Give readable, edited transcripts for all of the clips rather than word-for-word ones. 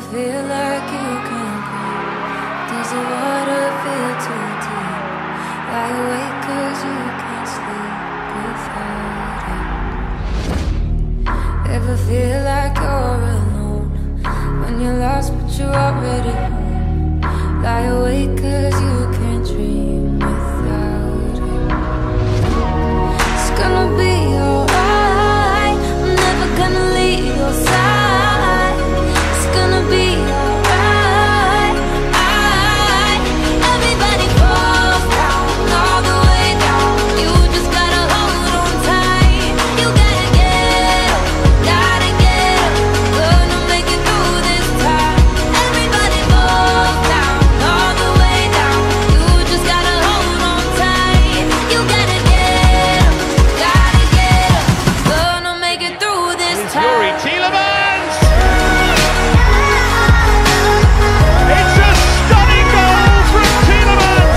feel like you can't breathe? Does the water feel too deep? Lie awake 'cause you can't sleep without it. Ever feel like you're alone when you're lost but you're already home? Lie awake 'cause you can't dream without it. It's gonna be alright. I'm never gonna leave your side. It's gonna be alright. Everybody falls down, all the way down. You just gotta hold on tight. You gotta get up, gonna make it through this time. Everybody falls down, all the way down. You just gotta hold on tight. You gotta get up, gonna make it through this time. Yuri Tielemans! It's a stunning goal from Tielemans!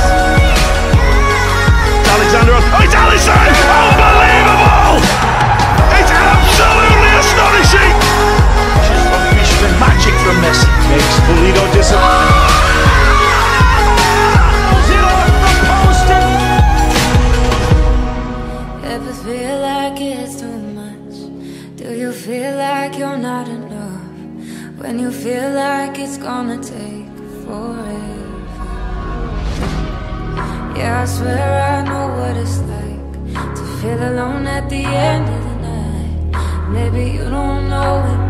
Alexander, oh, it's Alisson! Unbelievable! It's absolutely astonishing! Just unleashed the magic from Messi. Makes Pulido disappoint. Ever feel like it's too much? Do you feel like you're not enough? When you feel like it's gonna take forever? Yeah, I swear I know what it's like to feel alone at the end of the night. Maybe you don't know it,